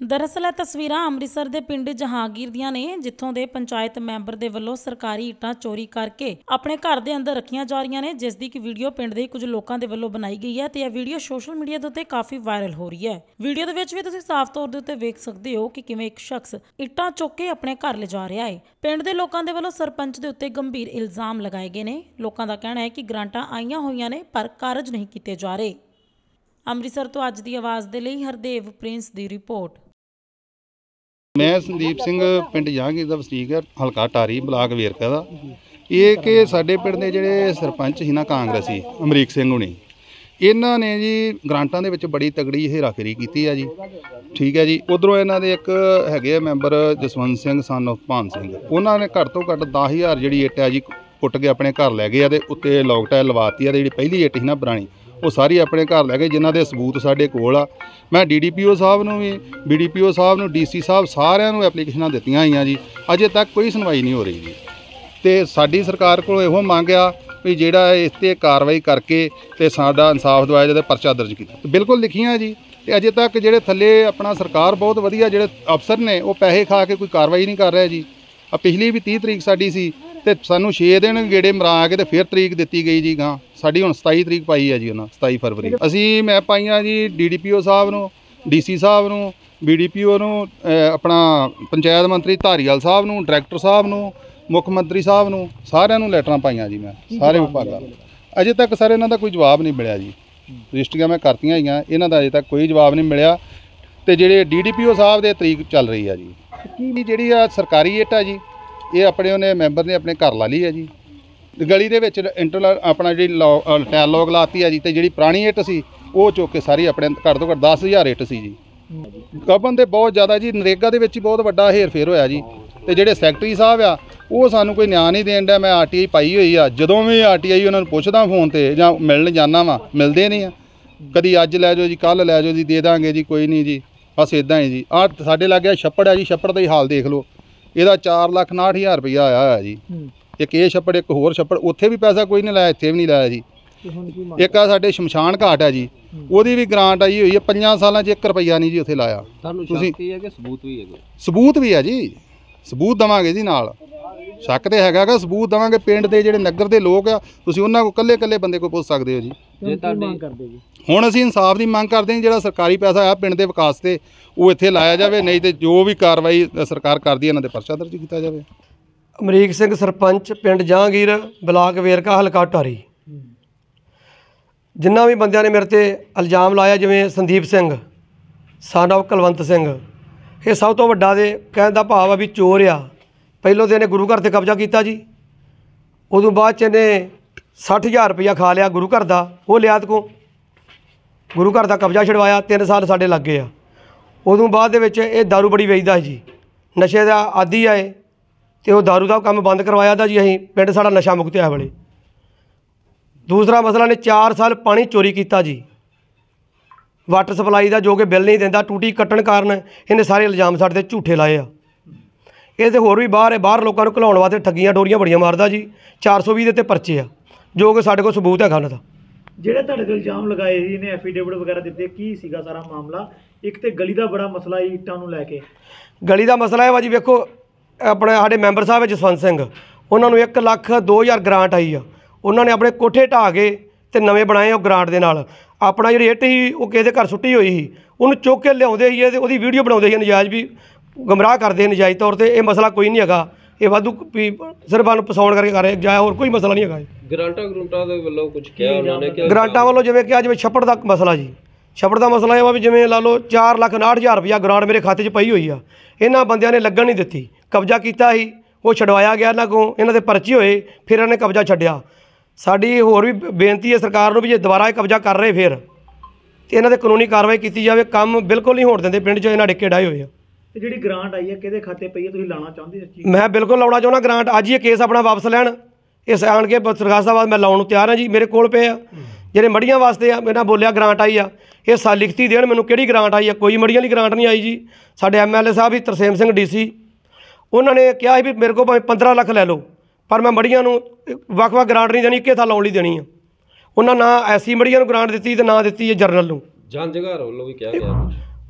दरअसल ਇਹ ਤਸਵੀਰਾਂ ਅੰਮ੍ਰਿਤਸਰ ਦੇ ਪਿੰਡ ਜਹਾਂਗੀਰ ਦੀਆਂ ਨੇ, ਜਿੱਥੋਂ ਦੇ ਪੰਚਾਇਤ ਮੈਂਬਰ ਦੇ ਵੱਲੋਂ ਸਰਕਾਰੀ ਇੱਟਾਂ ਚੋਰੀ ਕਰਕੇ ਆਪਣੇ ਘਰ ਦੇ ਅੰਦਰ ਰੱਖੀਆਂ ਜਾ ਰਹੀਆਂ ਨੇ, ਜਿਸ ਦੀ ਕਿ ਵੀਡੀਓ ਪਿੰਡ ਦੇ ਕੁਝ ਲੋਕਾਂ ਦੇ ਵੱਲੋਂ ਬਣਾਈ ਗਈ ਹੈ ਤੇ ਇਹ ਵੀਡੀਓ ਸੋਸ਼ਲ ਮੀਡੀਆ ਦੇ ਉੱਤੇ ਕਾਫੀ ਵਾਇਰਲ ਹੋ ਰਹੀ ਹੈ। ਵੀਡੀਓ ਦੇ ਵਿੱਚ ਵੀ ਤੁਸੀਂ ਸਾਫ਼ ਤੌਰ ਦੇ ਉੱਤੇ ਵੇਖ ਸਕਦੇ ਹੋ ਕਿ ਕਿਵੇਂ ਇੱਕ ਸ਼ਖਸ ਇੱਟਾਂ ਚੁੱਕ ਕੇ ਆਪਣੇ ਘਰ ਲਿਜਾ ਰਿਹਾ ਹੈ। ਪਿੰਡ ਦੇ ਲੋਕਾਂ ਦੇ ਵੱਲੋਂ ਸਰਪੰਚ ਦੇ ਉੱਤੇ ਗੰਭੀਰ ਇਲਜ਼ਾਮ ਲਗਾਏ ਗਏ ਨੇ। ਲੋਕਾਂ ਦਾ ਕਹਿਣਾ ਹੈ ਕਿ ਗ੍ਰਾਂਟਾਂ ਆਈਆਂ ਹੋਈਆਂ ਨੇ ਪਰ ਕਾਰਜ ਨਹੀਂ ਕੀਤੇ ਜਾ ਰਹੇ। ਅੰਮ੍ਰਿਤਸਰ ਤੋਂ ਅੱਜ ਦੀ ਆਵਾਜ਼ ਦੇ ਲਈ ਹਰਦੇਵ ਪ੍ਰਿੰਸ ਦੀ ਰਿਪੋर्ट। मैं संदीप सिंह पिंड जहांगीर का वसनीक है, हल्का टारी ब्लाक वेरका का। ये कि साडे पिंड के जिहड़े सरपंच ही ना कांग्रेसी अमरीक सिंह हुणी, इन्हां ने जी ग्रांटां दे विच बड़ी तगड़ी हेराफेरी कीती है जी। ठीक है जी। उधरों इन्हां दे एक हैगे member Jaswant Singh son of Bhan Singh, उन्होंने घट तो घट 10,000 जिहड़ी इट है जी पुट के अपने घर लै गए ते उत्ते लॉक टाइल लवाती है। जिहड़ी पहली इट ही ना पुरानी वो सारी अपने घर लै गए, जिन्हां दे सबूत साडे कोल आ। मैं DDPO साहब नूं भी BDPO साहब नूं DC साहब सारिਆਂ ਨੂੰ ਐਪਲੀਕੇਸ਼ਨਾਂ ਦਿੱਤੀਆਂ ਹੋਈਆਂ ਜੀ, अजे तक कोई सुनवाई नहीं हो रही जी। ਤੇ ਸਾਡੀ ਸਰਕਾਰ ਕੋਲ ਇਹੋ ਮੰਗਿਆ ਵੀ ਜਿਹੜਾ ਇਸ ਤੇ ਕਾਰਵਾਈ ਕਰਕੇ ਤੇ ਸਾਡਾ ਇਨਸਾਫ ਦਵਾਇਆ ਜਾਵੇ, ਪਰਚਾ ਦਰਜ ਕੀਤਾ। ਬਿਲਕੁਲ ਲਿਖੀਆਂ ਜੀ। ਤੇ ਅਜੇ ਤੱਕ ਜਿਹੜੇ ਥੱਲੇ ਆਪਣਾ ਸਰਕਾਰ ਬਹੁਤ ਵਧੀਆ ਜਿਹੜੇ ਅਫਸਰ ਨੇ ਉਹ ਪੈਸੇ ਖਾ ਕੇ ਕੋਈ ਕਾਰਵਾਈ ਨਹੀਂ ਕਰ ਰਿਹਾ ਜੀ। ਆ ਪਿਛਲੀ ਵੀ 30 ਤਰੀਕ ਸਾਡੀ ਸੀ ਤੇ ਸਾਨੂੰ 6 ਦਿਨ ਗੇੜੇ ਮਰਾ ਕੇ ਤੇ ਫਿਰ ਤਰੀਕ ਦਿੱਤੀ ਗਈ ਜੀ। ਗਾਂ ਸਾਡੀ ਹੁਣ 27 ਤਰੀਕ ਪਾਈ ਹੈ ਜੀ ਉਹਨਾਂ, 27 ਫਰਵਰੀ। ਅਸੀਂ ਮੈਂ ਪਾਈਆਂ ਜੀ DDPO ਸਾਹਿਬ ਨੂੰ, DC ਸਾਹਿਬ ਨੂੰ, BDPO ਨੂੰ, ਆਪਣਾ ਪੰਚਾਇਤ ਮੰਤਰੀ ਧਾਰੀਵਾਲ ਸਾਹਿਬ ਨੂੰ, ਡਾਇਰੈਕਟਰ ਸਾਹਿਬ ਨੂੰ, ਮੁੱਖ ਮੰਤਰੀ ਸਾਹਿਬ ਨੂੰ, ਸਾਰਿਆਂ ਨੂੰ ਲੈਟਰਾਂ ਪਾਈਆਂ ਜੀ ਮੈਂ ਸਾਰੇ ਵਿਭਾਗਾਂ। ਅਜੇ ਤੱਕ ਸਰ ਇਹਨਾਂ ਦਾ ਕੋਈ ਜਵਾਬ ਨਹੀਂ ਮਿਲਿਆ ਜੀ। ਰਜਿਸਟਰੀਆਂ ਮੈਂ ਕਰਤੀਆਂ ਹੋਈਆਂ, ਇਹਨਾਂ ਦਾ ਅਜੇ ਤੱਕ ਕੋਈ ਜਵਾਬ ਨਹੀਂ ਮਿਲਿਆ। ਤੇ ਜਿਹੜੇ DDPO ਸਾਹਿਬ ਦੇ ਤਰੀਕ ਚੱਲ ਰਹੀ ਆ ਜੀ। ਜਿਹੜੀ ਆ ਸਰਕਾਰੀ ਇੱਟ ਆ ਜੀ, ਇਹ ਆਪਣੇ ਉਹਨੇ ਮੈਂਬਰ ਨੇ ਆਪਣੇ ਘਰ ਲਾ ਲਈ ਹੈ ਜੀ। ਗਲੀ ਦੇ ਵਿੱਚ ਆਪਣਾ ਜਿਹੜੀ ਟੈਲ ਲੌਕ ਲਾਤੀ ਹੈ ਜੀ। ਤੇ ਜਿਹੜੀ ਪੁਰਾਣੀ ਇੱਟ ਸੀ ਉਹ ਚੁੱਕ ਕੇ ਸਾਰੀ ਆਪਣੇ ਘੱਟ ਤੋਂ ਘੱਟ 10,000 ਇੱਟ ਸੀ ਜੀ। ਗਬਨ ਦੇ ਬਹੁਤ ਜ਼ਿਆਦਾ ਜੀ, ਨਰੇਗਾ ਦੇ ਵਿੱਚ ਹੀ ਬਹੁਤ ਵੱਡਾ ਹੇਰ ਫੇਰ ਹੋਇਆ ਜੀ। ਤੇ ਜਿਹੜੇ ਸੈਕਟਰੀ ਸਾਹਿਬ ਆ ਉਹ ਸਾਨੂੰ ਕੋਈ ਨਿਆਂ ਨਹੀਂ ਦੇਣ ਡਿਆ। ਮੈਂ RTI ਪਾਈ ਹੋਈ ਆ, ਜਦੋਂ ਵੀ RTI ਉਹਨਾਂ ਨੂੰ ਪੁੱਛਦਾ ਫੋਨ ਤੇ ਜਾਂ ਮਿਲਣ ਜਾਂਦਾ ਵਾ, ਮਿਲਦੇ ਨਹੀਂ ਆ। ਕਦੀ ਅੱਜ ਲੈ ਜਾਓ ਜੀ, ਕੱਲ੍ਹ ਲੈ ਜਾਓ ਜੀ, ਦੇ ਦਾਂਗੇ ਜੀ, ਕੋਈ ਨਹੀਂ ਜੀ, ਬਸ ਇੱਦਾਂ ਹੀ ਜੀ। ਆਹ ਸਾਡੇ ਲਾਗੇ ਛੱਪੜ ਆ ਜੀ, ਛੱਪੜ ਦਾ ਹੀ ਹਾਲ ਦੇਖ ਲਓ। ਇਹਦਾ 4,59,000 ਰੁਪਈਆ ਆਇਆ ਹੋਇਆ ਜੀ। ਇੱਕ ਇਹ ਛੱਪੜ, ਇੱਕ ਹੋਰ ਛੱਪੜ, ਉੱਥੇ ਵੀ ਪੈਸਾ ਕੋਈ ਨਹੀਂ ਲਾਇਆ, ਇੱਥੇ ਵੀ ਨਹੀਂ ਲਾਇਆ ਜੀ। ਇੱਕ ਆ ਸਾਡੇ ਸ਼ਮਸ਼ਾਨ ਘਾਟ ਹੈ ਜੀ, ਉਹਦੀ ਵੀ ਗ੍ਰਾਂਟ ਆਈ ਹੋਈ ਹੈ। 5 ਸਾਲਾਂ 'ਚ 1 ਰੁਪਈਆ ਨਹੀਂ ਜੀ ਉੱਥੇ ਲਾਇਆ। ਤੁਸੀਂ ਸਬੂਤ ਵੀ ਹੈ? ਸਬੂਤ ਵੀ ਹੈ ਜੀ, ਸਬੂਤ ਦੇਵਾਂਗੇ ਜੀ ਨਾਲ। ਸ਼ੱਕ ਤੇ ਹੈਗਾ ਗਾ, ਸਬੂਤ ਦੇਵਾਂਗੇ। ਪਿੰਡ ਦੇ ਜਿਹੜੇ ਨਗਰ ਦੇ ਲੋਕ ਆ, ਤੁਸੀਂ ਉਹਨਾਂ ਕੋਲ ਇਕੱਲੇ ਬੰਦੇ ਕੋਲ ਪੁੱਛ ਸਕਦੇ ਹੋ ਜੀ। ਹੁਣ ਅਸੀਂ ਇਨਸਾਫ ਦੀ ਮੰਗ ਕਰਦੇ ਹਾਂ। ਜਿਹੜਾ ਸਰਕਾਰੀ ਪੈਸਾ ਆ ਪਿੰਡ ਦੇ ਵਿਕਾਸ ਤੇ ਉਹ ਇੱਥੇ ਲਾਇਆ ਜਾਵੇ, ਨਹੀਂ ਤੇ ਜੋ ਵੀ ਕਾਰਵਾਈ ਸਰਕਾਰ ਕਰਦੀ ਇਹਨਾਂ ਦੇ ਪਰਚਾ ਦਰਜ ਕੀਤਾ ਜਾਵੇ। ਅਮਰੀਕ ਸਿੰਘ ਸਰਪੰਚ ਪਿੰਡ ਜਹਾਂਗੀਰ ਬਲਾਕ ਵੇਰਕਾ ਹਲਕਾ ਟਾਰੀ। ਜਿਨ੍ਹਾਂ ਵੀ ਬੰਦਿਆਂ ਨੇ ਮੇਰੇ ਤੇ ਇਲਜ਼ਾਮ ਲਾਇਆ, ਜਿਵੇਂ ਸੰਦੀਪ ਸਿੰਘ ਸਨ ਆਫ ਕੁਲਵੰਤ ਸਿੰਘ, ਇਹ ਸਭ ਤੋਂ ਵੱਡਾ ਦੇ ਕਹਿਣ ਦਾ ਭਾਵ ਆ ਵੀ ਚੋਰ ਆ। ਪਹਿਲੋਂ ਤਾਂ ਇਹਨੇ ਗੁਰੂ ਘਰ 'ਤੇ ਕਬਜ਼ਾ ਕੀਤਾ ਜੀ, ਉਦੋਂ ਬਾਅਦ 'ਚ ਇਹਨੇ 60,000 ਰੁਪਈਆ ਖਾ ਲਿਆ ਗੁਰੂ ਘਰ ਦਾ। ਉਹ ਲਿਆਤ ਕੋ ਗੁਰੂ ਘਰ ਦਾ ਕਬਜ਼ਾ ਛਡਵਾਇਆ। 3 ਸਾਲ ਸਾਡੇ ਲੱਗ ਗਏ ਆ। ਉਦੋਂ ਬਾਅਦ ਦੇ ਵਿੱਚ ਇਹ ਦਾਰੂ ਬੜੀ ਵੇਚਦਾ ਜੀ, ਨਸ਼ੇ ਦਾ ਆਦੀ ਆ ਇਹ। ਤੇ ਉਹ ਦਾਰੂ ਦਾ ਕੰਮ ਬੰਦ ਕਰਵਾਇਆ ਦਾ ਜੀ। ਅਸੀਂ ਪਿੰਡ ਸਾਡਾ ਨਸ਼ਾ ਮੁਕਤ ਹੈ ਵੇਲੇ। ਦੂਸਰਾ ਮਸਲਾ ਨੇ 4 ਸਾਲ ਪਾਣੀ ਚੋਰੀ ਕੀਤਾ ਜੀ, ਵਾਟਰ ਸਪਲਾਈ ਦਾ, ਜੋ ਕਿ ਬਿੱਲ ਨਹੀਂ ਦਿੰਦਾ। ਟੂਟੀ ਕੱਟਣ ਕਾਰਨ ਇਹਨੇ ਸਾਰੇ ਇਲਜ਼ਾਮ ਸਾਡੇ 'ਤੇ ਝੂਠੇ ਲਾਏ ਆ। ਇਹ ਤੇ ਹੋਰ ਵੀ ਬਾਹਰ ਲੋਕਾਂ ਨੂੰ ਘਲਾਉਣ ਵਾਸਤੇ ਠੱਗੀਆਂ ਡੋਰੀਆਂ ਬੜੀਆਂ ਮਾਰਦਾ ਜੀ। 420 ਦੇ 'ਤੇ ਪਰਚੇ ਆ, ਜੋ ਕਿ ਸਾਡੇ ਕੋਲ ਸਬੂਤ ਹੈਗਾ ਉਹਨਾਂ ਦਾ। ਜਿਹੜੇ ਤੁਹਾਡੇ ਤੇ ਇਲਜ਼ਾਮ ਲਗਾਏ ਸੀ, ਇਹਨੇ ਐਫੀਡੇਵਿਟ ਵਗੈਰਾ ਦਿੱਤੇ, ਕੀ ਸੀਗਾ ਸਾਰਾ ਮਾਮਲਾ? ਇੱਕ ਤੇ ਗਲੀ ਦਾ ਬੜਾ ਮਸਲਾ ਹੈ ਇੱਟਾਂ ਨੂੰ ਲੈ ਕੇ। ਗਲੀ ਦਾ ਮਸਲਾ ਹੈ ਵਾ ਜੀ, ਵੇਖੋ ਆਪਣੇ ਸਾਡੇ ਮੈਂਬਰ ਸਾਹਿਬ ਜਸਵੰਤ ਸਿੰਘ, ਉਹਨਾਂ ਨੂੰ 1,02,000 ਗ੍ਰਾਂਟ ਆਈ ਆ। ਉਹਨਾਂ ਨੇ ਆਪਣੇ ਕੋਠੇ ਢਾਹ ਕੇ ਤੇ ਨਵੇਂ ਬਣਾਏ ਉਹ ਗ੍ਰਾਂਟ ਦੇ ਨਾਲ। ਆਪਣਾ ਜਿਹੜੀ ਇੱਟ ਸੀ ਉਹ ਕਿਸੇ ਦੇ ਘਰ ਸੁੱਟੀ ਹੋਈ ਸੀ, ਉਹਨੂੰ ਚੁੱਕ ਕੇ ਲਿਆਉਂਦੇ ਸੀ ਤੇ ਉਹਦੀ ਵੀਡੀਓ ਬਣਾਉਂਦੇ ਸੀ, ਨਜਾਇਜ਼ ਵੀ ਗੁੰਮਰਾਹ ਕਰਦੇ ਨਜਾਇਜ਼ ਤੌਰ ਤੇ। ਇਹ ਮਸਲਾ ਕੋਈ ਨਹੀਂ ਹੈਗਾ, ਇਹ ਵਾਧੂ ਵੀ ਸਿਰਫ ਨੂੰ ਪਸਾਉਣ ਕਰਕੇ ਕਰ ਰਹੇ ਜਾਂ ਹੋਰ ਕੋਈ ਮਸਲਾ ਨਹੀਂ ਹੈਗਾ। ਗ੍ਰਾਂਟਾਂ ਦੇ ਵੱਲੋਂ ਕੁਝ ਕਿਹਾ ਉਹਨਾਂ ਨੇ? ਗ੍ਰਾਂਟਾਂ ਵੱਲੋਂ ਜਿਵੇਂ ਕਿਹਾ, ਜਿਵੇਂ ਛੱਪੜ ਦਾ ਮਸਲਾ ਜੀ। ਛੱਪੜ ਦਾ ਮਸਲਾ ਇਹ ਵਾ ਵੀ ਜਿਵੇਂ ਲਾ ਲਓ 4,59,000 ਰੁਪਈਆ ਗ੍ਰਾਂਟ ਮੇਰੇ ਖਾਤੇ 'ਚ ਪਈ ਹੋਈ ਆ। ਇਹਨਾਂ ਬੰਦਿਆਂ ਨੇ ਲੱਗਣ ਨਹੀਂ ਦਿੱਤੀ, ਕਬਜ਼ਾ ਕੀਤਾ ਸੀ, ਉਹ ਛਡਵਾਇਆ ਗਿਆ ਇਹਨਾਂ ਕੋਲ। ਇਹਨਾਂ ਦੇ ਪਰਚੇ ਹੋਏ, ਫਿਰ ਇਹਨਾਂ ਨੇ ਕਬਜ਼ਾ ਛੱਡਿਆ। ਸਾਡੀ ਹੋਰ ਵੀ ਬੇਨਤੀ ਹੈ ਸਰਕਾਰ ਨੂੰ ਵੀ ਜੇ ਦੁਬਾਰਾ ਇਹ ਕਬਜ਼ਾ ਕਰ ਰਹੇ ਫਿਰ ਤੇ ਇਹਨਾਂ 'ਤੇ ਕਾਨੂੰਨੀ ਕਾਰਵਾਈ ਕੀਤੀ ਜਾਵੇ। ਕੰਮ ਬਿਲਕੁਲ ਨਹੀਂ ਹੋਣ ਦਿੰਦੇ ਪਿੰਡ 'ਚ, ਇਹਨਾਂ ਡਿੱਕੇ ਡਾਏ ਹੋਏ ਆ। ਤੇ ਜਿਹੜੀ ਗ੍ਰਾਂਟ ਆਈ ਹੈ ਕਿਹਦੇ ਖਾਤੇ ਪਈ ਹੈ, ਤੁਸੀਂ ਲਾਉਣਾ ਚਾਹੁੰਦੇ ਸੱਚੀ? ਮੈਂ ਬਿਲਕੁਲ ਲਾਉਣਾ ਚਾਹੁੰਦਾ ਗ੍ਰਾਂਟ। ਅੱਜ ਹੀ ਇਹ ਕੇਸ ਆਪਣਾ ਵਾਪਸ ਲੈਣ, ਇਸ ਆਣ ਕੇ ਸਰਗਾਸਾਬਾਦ ਮੈਂ ਲਾਉਣ ਨੂੰ ਤਿਆਰ ਹਾਂ ਜੀ। ਮੇਰੇ ਕੋਲ ਪਏ ਆ ਜਿਹੜੇ ਮੜੀਆਂ ਵਾਸਤੇ ਆ, ਇਹਨਾਂ ਬੋਲਿਆ ਗ੍ਰਾਂਟ ਆਈ ਆ। ਇਹ ਲਿਖਤੀ ਦੇਣ ਮੈਨੂੰ ਕਿਹੜੀ ਗ੍ਰਾਂਟ ਆਈ ਆ। ਕੋਈ ਮੜੀਆਂ ਦੀ ਗ੍ਰਾਂਟ ਨਹੀਂ ਆਈ ਜੀ। ਸਾਡੇ MLA ਸਾਹਿਬ ਵੀ ਤਰਸੇਮ ਸਿੰਘ DC, ਉਹਨਾਂ ਨੇ ਕਿਹਾ ਸੀ ਵੀ ਮੇਰੇ ਕੋਲ ਭਾਵੇਂ 15 ਲੱਖ ਲੈ ਲਓ, ਪਰ ਮੈਂ ਮੜੀਆਂ ਨੂੰ ਵੱਖ-ਵੱਖ ਗ੍ਰਾਂਟ ਨਹੀਂ ਦੇਣੀ, ਇੱਕੇ ਥਾਂ ਲਾਉਣ ਲਈ ਦੇਣੀ ਆ। ਉਹਨਾਂ ਨਾ SC ਮੜੀਆਂ ਨੂੰ ਗ੍ਰਾਂਟ ਦਿੱਤੀ ਤੇ ਨਾ ਦਿੱਤੀ ਹੈ ਜਰਨਲ ਨੂੰ। ਜੰਜਗਾਰ ਵੱਲੋਂ ਵੀ ਕਿਹਾ ਗਿਆ।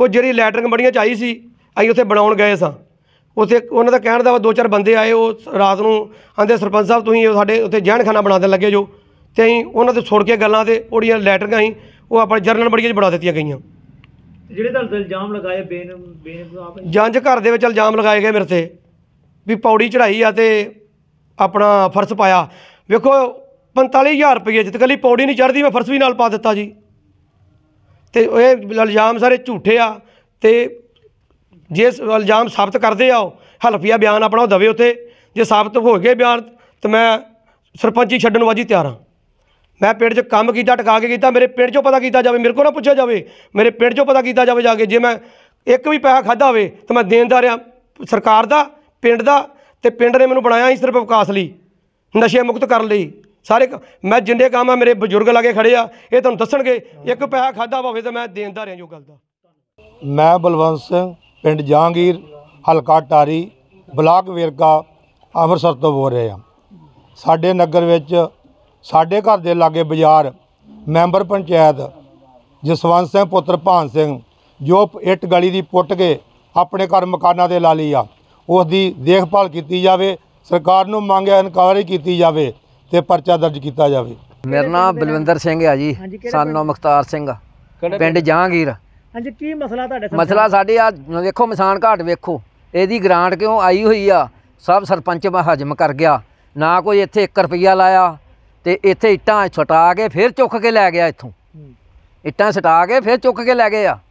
ਉਹ ਜਿਹੜੀ ਲੈਟਰਿੰਗ ਬੜੀਆਂ 'ਚ ਆਈ ਸੀ ਅਸੀਂ ਉੱਥੇ ਬਣਾਉਣ ਗਏ ਸਾਂ। ਉੱਥੇ ਉਹਨਾਂ ਦਾ ਕਹਿਣ ਦਾ 2-4 ਬੰਦੇ ਆਏ, ਉਹ ਰਾਤ ਨੂੰ ਆਂਦੇ ਸਰਪੰਚ ਸਾਹਿਬ ਤੁਸੀਂ ਸਾਡੇ ਉੱਥੇ ਜਹਿਣਖਾਨਾ ਬਣਾ ਦੇਣ ਲੱਗੇ ਜੋ, ਅਤੇ ਅਸੀਂ ਉਹਨਾਂ ਤੋਂ ਸੁਣ ਕੇ ਗੱਲਾਂ ਤੇ ਉਹਦੀਆਂ ਲੈਟਰਿੰਗਾਂ ਸੀ ਉਹ ਆਪਣੇ ਜਰਨਲ ਬੜੀਆਂ 'ਚ ਬਣਾ ਦਿੱਤੀਆਂ ਗਈਆਂ। ਜਿਹੜੇ ਤੁਹਾਡੇ ਇਲਜ਼ਾਮ ਲਗਾਏ ਜੰਝ ਘਰ ਦੇ ਵਿੱਚ ਇਲਜ਼ਾਮ ਲਗਾਏ ਗਏ ਮੇਰੇ 'ਤੇ ਵੀ ਪੌੜੀ ਚੜ੍ਹਾਈ ਆ ਅਤੇ ਆਪਣਾ ਫਰਸ਼ ਪਾਇਆ। ਵੇਖੋ 45,000 ਰੁਪਏ ਜਿੱਤ ਕੱਲੀ ਪੌੜੀ ਨਹੀਂ ਚੜ੍ਹਦੀ, ਮੈਂ ਫਰਸ਼ ਵੀ ਨਾਲ ਪਾ ਦਿੱਤਾ ਜੀ। ਅਤੇ ਇਹ ਇਲਜ਼ਾਮ ਸਾਰੇ ਝੂਠੇ ਆ, ਅਤੇ ਜੇ ਇਲਜ਼ਾਮ ਸਾਬਤ ਕਰਦੇ ਆ ਉਹ ਹਲਫੀਆ ਬਿਆਨ ਆਪਣਾ ਉਹ ਦੇਵੇ ਉੱਥੇ। ਜੇ ਸਾਬਤ ਹੋ ਗਏ ਬਿਆਨ ਤਾਂ ਮੈਂ ਸਰਪੰਚੀ ਛੱਡਣ ਨੂੰ ਅੱਜ ਹੀ ਤਿਆਰ ਹਾਂ। ਮੈਂ ਪਿੰਡ 'ਚ ਕੰਮ ਕੀਤਾ, ਟਿਕਾ ਕੇ ਕੀਤਾ, ਮੇਰੇ ਪਿੰਡ 'ਚੋਂ ਪਤਾ ਕੀਤਾ ਜਾਵੇ, ਮੇਰੇ ਕੋਲ ਨਾ ਪੁੱਛਿਆ ਜਾਵੇ, ਮੇਰੇ ਪਿੰਡ 'ਚੋਂ ਪਤਾ ਕੀਤਾ ਜਾਵੇ ਜਾ ਕੇ। ਜੇ ਮੈਂ ਇੱਕ ਵੀ ਪੈਸਾ ਖਾਧਾ ਹੋਵੇ ਤਾਂ ਮੈਂ ਦੇਣਦਾਰ ਆ ਸਰਕਾਰ ਦਾ, ਪਿੰਡ ਦਾ, ਅਤੇ ਪਿੰਡ ਨੇ ਮੈਨੂੰ ਬਣਾਇਆ ਸੀ ਸਿਰਫ ਵਿਕਾਸ ਲਈ, ਨਸ਼ੇ ਮੁਕਤ ਕਰਨ ਲਈ। ਸਾਰੇ ਮੈਂ ਜਿੰਨੇ ਕੰਮ ਆ ਮੇਰੇ ਬਜ਼ੁਰਗ ਲਾਗੇ ਖੜੇ ਆ, ਇਹ ਤੁਹਾਨੂੰ ਦੱਸਣਗੇ। ਇੱਕ ਪੈਸਾ ਖਾਧਾ ਹੋਵੇ ਤਾਂ ਮੈਂ ਦੇਣਦਾਰ ਹਾਂ ਜੋ ਗੱਲ ਦਾ। ਮੈਂ ਬਲਵੰਤ ਸਿੰਘ ਪਿੰਡ ਜਹਾਂਗੀਰ ਹਲਕਾ ਟਾਰੀ ਬਲਾਕ ਵੇਰਕਾ ਅੰਮ੍ਰਿਤਸਰ ਤੋਂ ਬੋਲ ਰਿਹਾ। ਸਾਡੇ ਨਗਰ ਵਿੱਚ ਸਾਡੇ ਘਰ ਦੇ ਲਾਗੇ ਬਾਜ਼ਾਰ ਮੈਂਬਰ ਪੰਚਾਇਤ ਜਸਵੰਤ ਸਿੰਘ ਪੁੱਤਰ ਭਾਨ ਸਿੰਘ ਜੋ ਇੱਟ ਗਲੀ ਦੀ ਪੁੱਟ ਕੇ ਆਪਣੇ ਘਰ ਮਕਾਨਾਂ 'ਤੇ ਲਾ ਲਈ ਆ, ਉਸ ਦੀ ਦੇਖਭਾਲ ਕੀਤੀ ਜਾਵੇ। ਸਰਕਾਰ ਨੂੰ ਮੰਗ ਹੈ ਇਨਕੁਆਇਰੀ ਕੀਤੀ ਜਾਵੇ ਅਤੇ ਪਰਚਾ ਦਰਜ ਕੀਤਾ ਜਾਵੇ। ਮੇਰਾ ਨਾਮ ਬਲਵਿੰਦਰ ਸਿੰਘ ਆ ਜੀ, ਸਾਨੂੰ ਮੁਖਤਾਰ ਸਿੰਘ, ਪਿੰਡ ਜਹਾਂਗੀਰ। ਹਾਂਜੀ, ਕੀ ਮਸਲਾ ਤੁਹਾਡੇ? ਮਸਲਾ ਸਾਡੇ ਆ ਵੇਖੋ ਮਸਾਨ ਘਾਟ ਵੇਖੋ, ਇਹਦੀ ਗ੍ਰਾਂਟ ਕਿਉਂ ਆਈ ਹੋਈ ਆ, ਸਭ ਸਰਪੰਚ ਹਜਮ ਕਰ ਗਿਆ। ਨਾ ਕੋਈ ਇੱਥੇ 1 ਰੁਪਈਆ ਲਾਇਆ, ਅਤੇ ਇੱਥੇ ਇੱਟਾਂ ਛਟਾ ਕੇ ਫਿਰ ਚੁੱਕ ਕੇ ਲੈ ਗਿਆ। ਇੱਥੋਂ ਇੱਟਾਂ ਛਟਾ ਕੇ ਫਿਰ ਚੁੱਕ ਕੇ ਲੈ ਗਏ ਆ।